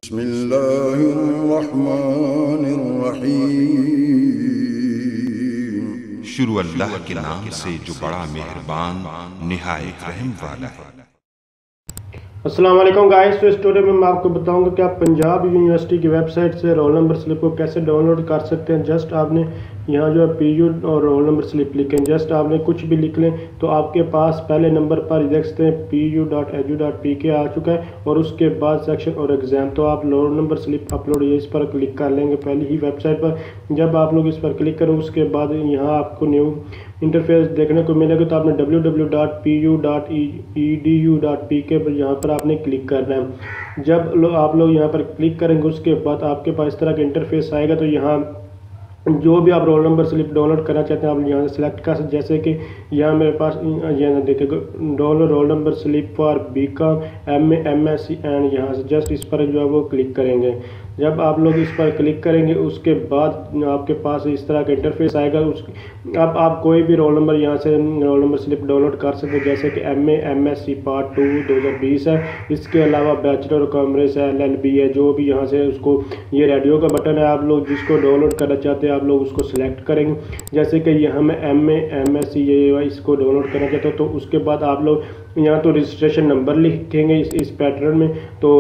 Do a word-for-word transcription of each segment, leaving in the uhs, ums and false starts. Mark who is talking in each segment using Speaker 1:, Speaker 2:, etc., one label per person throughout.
Speaker 1: बिस्मिल्लाहिर्रहमानिर्रहीम। शुरू अल्लाह के नाम से जो बड़ा मेहरबान निहायत रहम वाला है।
Speaker 2: अस्सलाम वालेकुम गाइस। तो इस ट्यूटोरियल में मैं आपको बताऊंगा कि आप पंजाब यूनिवर्सिटी की वेबसाइट से रोल नंबर स्लिप को कैसे डाउनलोड कर सकते हैं। जस्ट आपने यहाँ जो है पी यू और रोल नंबर स्लिप लिखें, जस्ट आपने कुछ भी लिख लें तो आपके पास पहले नंबर पर देख सकते हैं P U dot edu dot P K आ चुका है और उसके बाद सेक्शन और एग्ज़ाम। तो आप रोल नंबर स्लिप अपलोड ये इस पर क्लिक कर लेंगे पहली ही वेबसाइट पर। जब आप लोग इस पर क्लिक करें उसके बाद यहाँ आपको न्यू इंटरफेस देखने को मिलेगा। तो आपने W W W dot P U dot E D U dot P K पर यहाँ पर आपने क्लिक करना है। जब लो, आप लोग यहाँ पर क्लिक करेंगे उसके बाद आपके पास इस तरह का इंटरफेस आएगा। तो यहाँ जो भी आप रोल नंबर स्लिप डाउनलोड करना चाहते हैं आप यहाँ से सिलेक्ट कर सकते, जैसे कि यहाँ मेरे पास यहाँ देखिए download roll number slip for B com M A M S C and यहाँ से जस्ट इस पर जो है वो क्लिक करेंगे। जब आप लोग इस पर क्लिक करेंगे उसके बाद आपके पास इस तरह का इंटरफेस आएगा। उस अब आप कोई भी रोल नंबर यहाँ से रोल नंबर स्लिप डाउनलोड कर सकते हैं, जैसे कि M A M S C part two दो हज़ार बीस है। इसके अलावा बैचलर कॉमर्स है, एल एल बी है, जो भी यहाँ से उसको ये रेडियो का बटन है, आप लोग जिसको डाउनलोड करना चाहते हैं आप लोग उसको सिलेक्ट करेंगे। जैसे कि यहाँ में M A M S C ये इसको डाउनलोड करना चाहते हो तो उसके बाद आप लोग यहाँ तो रजिस्ट्रेशन नंबर लिखेंगे इस इस पैटर्न में। तो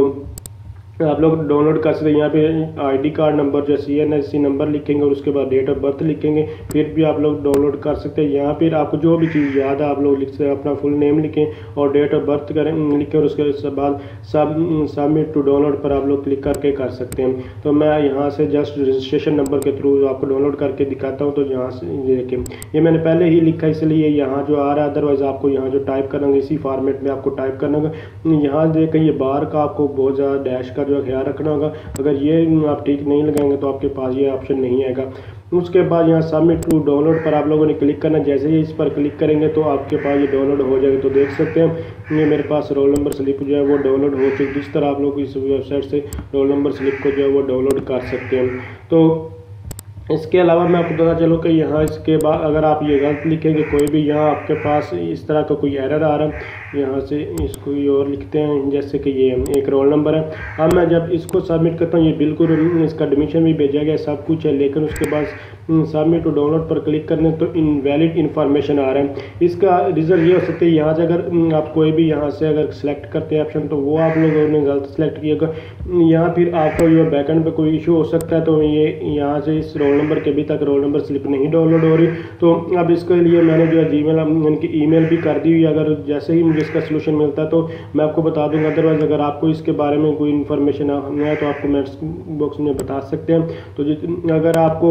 Speaker 2: आप लोग डाउनलोड कर सकते हैं। यहाँ पे आईडी कार्ड नंबर जो C N S C number लिखेंगे और उसके बाद डेट ऑफ बर्थ लिखेंगे, फिर भी आप लोग डाउनलोड कर सकते हैं। यहाँ पर आपको जो भी चीज़ याद है आप लोग लिख सकते हैं, अपना फुल नेम लिखें और डेट ऑफ बर्थ करें लिखें और उसके बाद सब सबमिट टू डाउनलोड पर आप लोग क्लिक करके कर सकते हैं। तो मैं यहाँ से जस्ट रजिस्ट्रेशन नंबर के थ्रू आपको डाउनलोड करके दिखाता हूँ। तो यहाँ से ये देखें, ये मैंने पहले ही लिखा इसलिए यहाँ जो आ रहा है, अदरवाइज़ आपको यहाँ जो टाइप करना है इसी फॉर्मेट में आपको टाइप करना होगा। यहाँ देखें ये बार का आपको बहुत ज़्यादा डैश का जो ख्याल रखना होगा, अगर ये आप ठीक नहीं लगाएंगे तो आपके पास ये ऑप्शन नहीं आएगा। उसके बाद यहाँ सबमिट टू डाउनलोड पर आप लोगों ने क्लिक करना। जैसे ही इस पर क्लिक करेंगे तो आपके पास ये डाउनलोड हो जाएगा। तो देख सकते हैं ये मेरे पास रोल नंबर स्लिप जो है वो डाउनलोड हो चुकी है। जिस तरह आप लोग इस वेबसाइट से रोल नंबर स्लिप को जो है वो डाउनलोड कर सकते हैं। तो इसके अलावा मैं आपको पता चलो कि यहाँ इसके बाद अगर आप ये गलत लिखेंगे कोई भी, यहाँ आपके पास इस तरह का कोई एरर आ रहा है, यहाँ से इसको और लिखते हैं जैसे कि ये एक रोल नंबर है। अब मैं जब इसको सबमिट करता हूँ ये बिल्कुल इसका एडमिशन भी भेजा गया सब कुछ है, लेकिन उसके बाद सबमिट टू डाउनलोड पर क्लिक करने तो इनवैलिड इन्फॉर्मेशन आ रहा है। इसका रिजल्ट ये हो सकता है यहाँ से अगर आप कोई भी यहाँ से अगर सेलेक्ट करते हैं ऑप्शन तो वो आप लोगों ने गलत सेलेक्ट किया, यहाँ फिर आपको ये बैकएंड पे कोई इशू हो सकता है। तो ये यहाँ से इस रोल नंबर के अभी तक रोल नंबर स्लिप नहीं डाउनलोड हो रही। तो अब इसके लिए मैंने जो है जीमेल उनकी ईमेल भी कर दी हुई। अगर जैसे ही मुझे इसका सलूशन मिलता है तो मैं आपको बता दूंगा। अदरवाइज़ अगर आपको इसके बारे में कोई इन्फॉर्मेशन है तो आपको कमेंट्स बॉक्स में बता सकते हैं। तो अगर आपको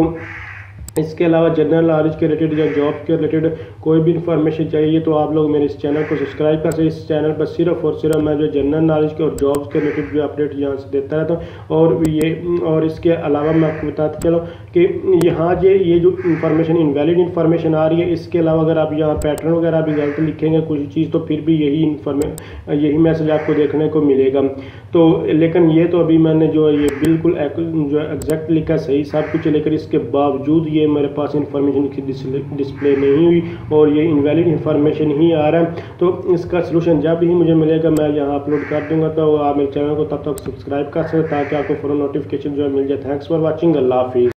Speaker 2: इसके अलावा जनरल नॉलेज के रिलेटेड या जॉब के रिलेटेड कोई भी इन्फॉर्मेशन चाहिए तो आप लोग मेरे इस चैनल को सब्सक्राइब कर सकते। इस चैनल पर सिर्फ और सिर्फ मैं जो जनरल नॉलेज के और जॉब्स के रिलेटेड जो अपडेट यहाँ से देता रहता हूँ। और ये और इसके अलावा मैं आपको बताते चलो कि यहाँ जो ये जो इन्फॉर्मेशन इनवैलिड इन्फॉर्मेशन आ रही है, इसके अलावा अगर आप यहाँ पैटर्न वगैरह भी गलत लिखेंगे कुछ चीज़ तो फिर भी यही इन्फॉर्मेशन यही मैसेज आपको देखने को मिलेगा। तो लेकिन ये तो अभी मैंने जो ये बिल्कुल जो एग्जैक्ट लिखा सही सब कुछ, लेकिन इसके बावजूद ये मेरे पास इंफॉर्मेशन की डिस्प्ले नहीं हुई और ये इनवैलिड इंफॉर्मेशन ही आ रहा है। तो इसका सलूशन जब ही मुझे मिलेगा मैं यहाँ अपलोड कर दूंगा। तो आप मेरे चैनल को तब तक सब्सक्राइब कर सकते ताकि आपको फौरन नोटिफिकेशन जो है मिल जाए। Thanks for watching. अल्लाह हाफिज़।